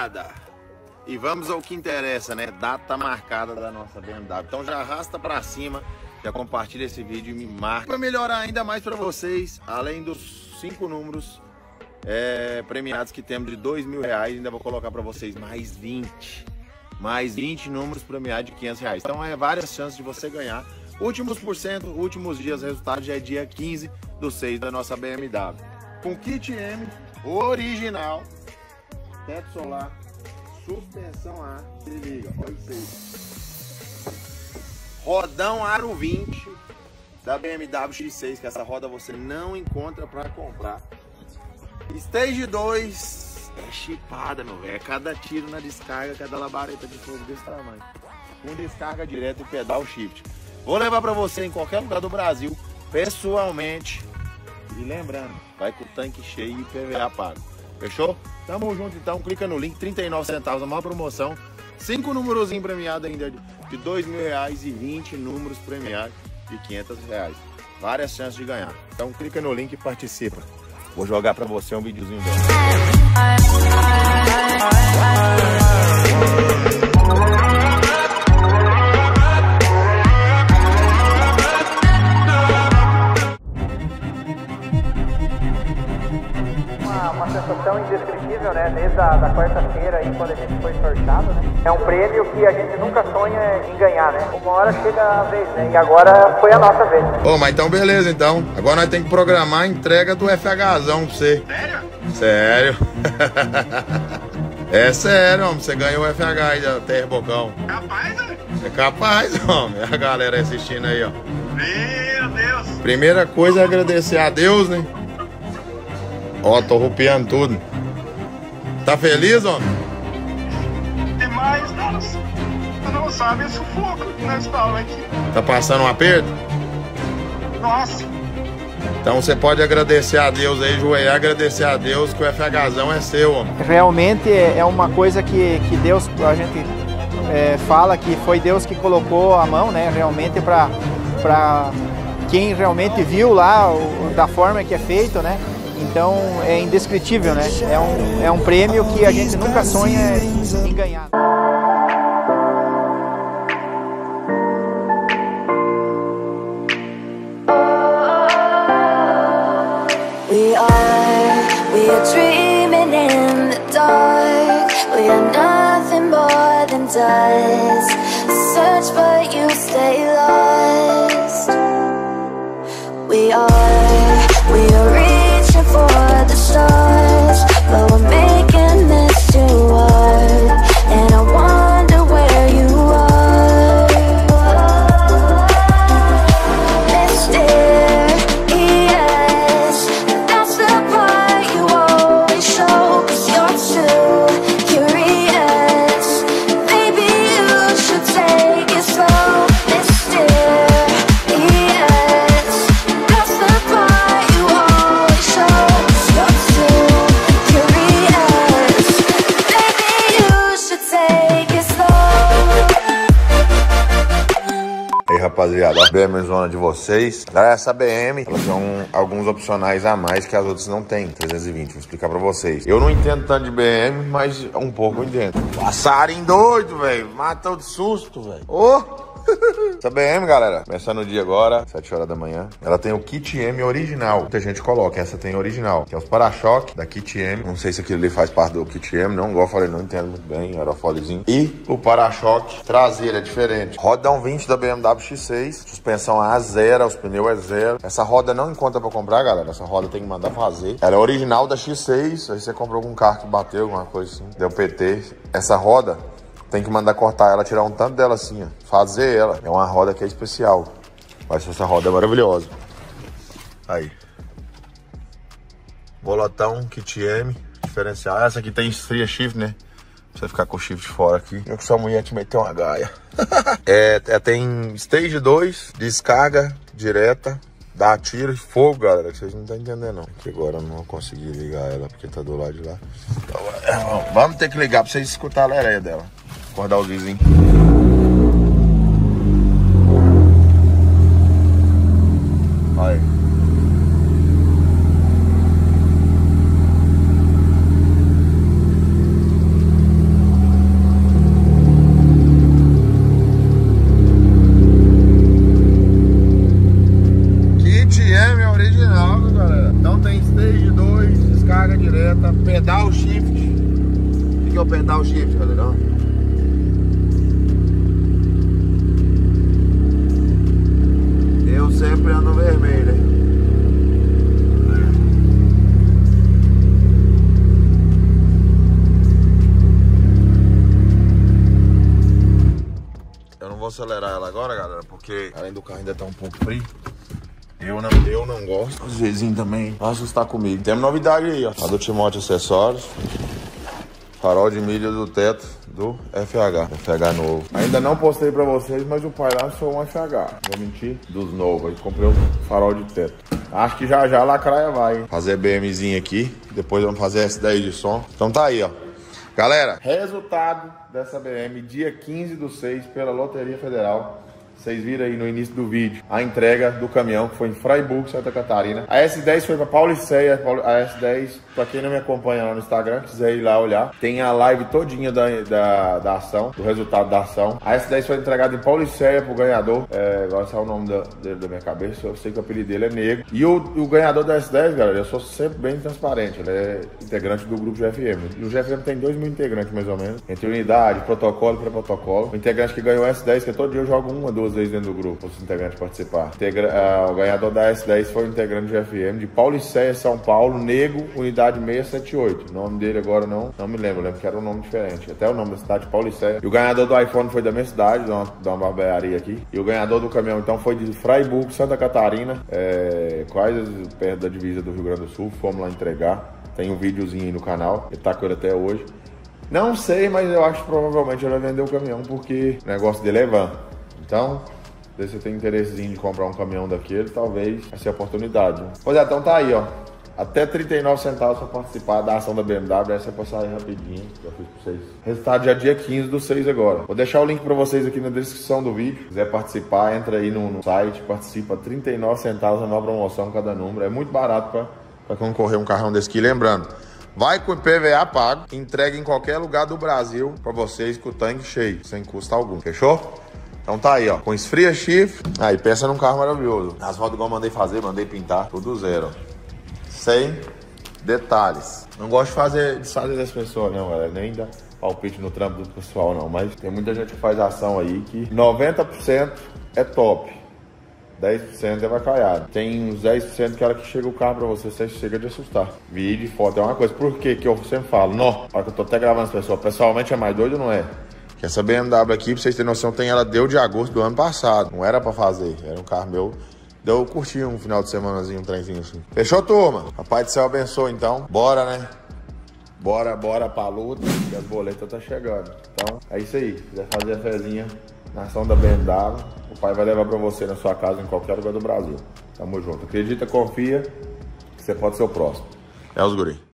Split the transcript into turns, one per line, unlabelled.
rapaziada, e vamos ao que interessa, né? Data marcada da nossa BMW. Então já arrasta pra cima, já compartilha esse vídeo e me marca para melhorar ainda mais para vocês. Além dos 5 números premiados que temos de R$2.000, ainda vou colocar para vocês mais 20 números premiados de R$500. Então é várias chances de você ganhar. Últimos dias, o resultado já é dia 15/6 da nossa BMW. Com kit M original, teto solar, suspensão A, se liga, olha isso aí. Rodão Aro 20 da BMW X6, que essa roda você não encontra para comprar. Stage 2 é chipada, meu velho. É cada tiro na descarga, cada labareda de fogo desse tamanho. Com descarga direta e pedal shift. Vou levar para você em qualquer lugar do Brasil, pessoalmente. E lembrando, vai com o tanque cheio e PVA pago. Fechou? Tamo junto então, clica no link, 39 centavos, a maior promoção. 5 númerozinhos premiados ainda de R$2.000 e 20 números premiados de R$500. Várias chances de ganhar. Então clica no link e participa. Vou jogar pra você um videozinho dela.
Uma sensação indescritível, né? Desde a quarta-feira aí, quando a gente foi sorteado, né? É um prêmio que a gente nunca sonha em ganhar, né? Uma hora chega a vez, né? E agora foi a nossa vez.
Ô, mas então beleza, então. Agora nós temos que programar a entrega do FHzão pra você.
Sério?
Sério? É sério, homem. Você ganhou o FH aí da Terra Bocão.
Capaz, né?
É capaz, homem. A galera assistindo aí, ó.
Meu Deus!
Primeira coisa é agradecer a Deus, né? Ó, tô rupiando tudo. Tá feliz, homem?
Demais, nossa. Tu não sabe o sufoco que nós estamos aqui.
Tá passando um aperto?
Nossa.
Então você pode agradecer a Deus aí, joelhar, agradecer a Deus que o FHzão é seu, homem.
Realmente é uma coisa que Deus, a gente fala que foi Deus que colocou a mão, né? Realmente para quem realmente viu lá da forma que é feito, né? Então é indescritível, né? É um prêmio que a gente nunca sonha em ganhar.
We are dreaming in the dark. We are nothing more than dust. Search but you stay lost. We are reaching for the stars, but we're making this too hard. And I wonder where you are. Mysterious, that's the part you always show. 'Cause you're too curious. Maybe you should take it slow. Mysterious, that's the part you always show. 'Cause you're too curious. Maybe you should take it slow.
E aí, rapaziada, a BM zona de vocês. Essa BM, ela tem alguns opcionais a mais que as outras não tem. 320, vou explicar pra vocês. Eu não entendo tanto de BM, mas um pouco eu entendo. Passarinho doido, velho. Matou de susto, velho. Ô! Essa BM, galera, começando o dia agora, 7 horas da manhã. Ela tem o kit M original. Muita gente coloca, essa tem original. Que é os para-choque da kit M. Não sei se aquilo ali faz parte do kit M, não. Igual eu falei, não entendo muito bem, aerofolezinho. E o para-choque traseiro é diferente. Rodão 20 da BMW X6. Suspensão A0, os pneus é 0. Essa roda não encontra pra comprar, galera. Essa roda tem que mandar fazer. Ela é original da X6. Aí você comprou algum carro que bateu, alguma coisa assim. Deu PT. Essa roda tem que mandar cortar ela, tirar um tanto dela assim, ó. Fazer ela. É uma roda que é especial. Mas essa roda é maravilhosa. Aí. Bolotão, kit M, diferencial. Essa aqui tem fria shift, né? Pra você ficar com o shift fora aqui. Eu que sua mulher te meteu uma gaia. Tem stage 2, descarga direta. Dá tiro e fogo, galera, que vocês não estão entendendo, não. Aqui agora eu não vou conseguir ligar ela, porque tá do lado de lá. Então, vamos ter que ligar pra vocês escutar a lereia dela. Acordar os vizinhos. Olha aí. carga direta, pedal shift. O que é o pedal shift, galera? Eu sempre ando vermelho, hein? Eu não vou acelerar ela agora, galera, porque além do carro ainda tá um pouco frio. Eu não gosto. Os vizinhos também vão assustar comigo. Temos novidade aí, ó. A do Timóteo Acessórios. Farol de milha do teto do FH novo. Ainda não postei pra vocês, mas o pai lançou um FH. Vou mentir, dos novos. Aí comprei um farol de teto. Acho que já a lacraia vai, hein? Fazer BMzinho aqui. Depois vamos fazer S10 de som. Então tá aí, ó. Galera, resultado dessa BM dia 15/6 pela Loteria Federal. Vocês viram aí no início do vídeo a entrega do caminhão, que foi em Freiburg, Santa Catarina. A S10 foi para Pauliceia. A S10, para quem não me acompanha lá no Instagram, quiser ir lá olhar, tem a live todinha da ação, do resultado da ação. A S10 foi entregada em Pauliceia pro ganhador. Agora saiu o nome dele da minha cabeça. Eu sei que o apelido dele é Negro. E o ganhador da S10, galera, eu sou sempre bem transparente. Ele é integrante do grupo GFM. E o GFM tem 2 mil integrantes, mais ou menos. Entre unidade, protocolo e pré-protocolo. O integrante que ganhou a S10, que todo dia eu jogo 1 ou 2 vezes dentro do grupo, os integrantes participar. O ganhador da S10 foi o integrante do GFM de Pauliceia, São Paulo, Nego, unidade 678. O nome dele agora não me lembro. Eu lembro que era um nome diferente. Até o nome da cidade, Pauliceia. E o ganhador do iPhone foi da minha cidade, de uma barbearia aqui. E o ganhador do caminhão, então, foi de Freiburg, Santa Catarina, quase perto da divisa do Rio Grande do Sul. Fomos lá entregar. Tem um videozinho aí no canal. Ele tá com ele até hoje. Não sei, mas eu acho que provavelmente ele vai vender o caminhão, porque o negócio dele é van. Então, se você tem interessezinho de comprar um caminhão daquele, talvez essa é a oportunidade. Pois é, então tá aí, ó. Até 39 centavos para participar da ação da BMW. Essa é pra sair rapidinho. Já fiz pra vocês. Resultado já dia 15/6 agora. Vou deixar o link pra vocês aqui na descrição do vídeo. Se quiser participar, entra aí no site, participa. 39 centavos é uma promoção cada número. É muito barato pra concorrer um carrão desse aqui. Lembrando, vai com o IPVA pago, entrega em qualquer lugar do Brasil pra vocês com o tanque cheio, sem custo algum. Fechou? Então tá aí, ó, com esfria chifre. Aí, pensa num carro maravilhoso. As rodas igual eu mandei fazer, mandei pintar, tudo zero, ó. Sem detalhes. Não gosto de desfazer das pessoas, não, galera. Nem dar palpite no trampo do pessoal, não. Mas tem muita gente que faz ação aí que 90% é top. 10% é vacaiado. Tem uns 10% que a hora que chega o carro pra você chega de assustar. Vídeo e foto é uma coisa. Por quê? Que eu sempre falo, não, a hora que eu tô até gravando as pessoas, pessoalmente é mais doido ou não é? Que essa BMW aqui, pra vocês terem noção, ela deu de agosto do ano passado. Não era pra fazer, era um carro meu. Deu curtir um final de semanazinho, um trenzinho assim. Fechou, turma? Papai do céu abençoe, então. Bora, né? Bora pra luta, que as boletas tá chegando. Então, é isso aí. Se quiser fazer a fezinha na ação da BMW, o pai vai levar pra você na sua casa, em qualquer lugar do Brasil. Tamo junto. Acredita, confia, que você pode ser o próximo. É os guri.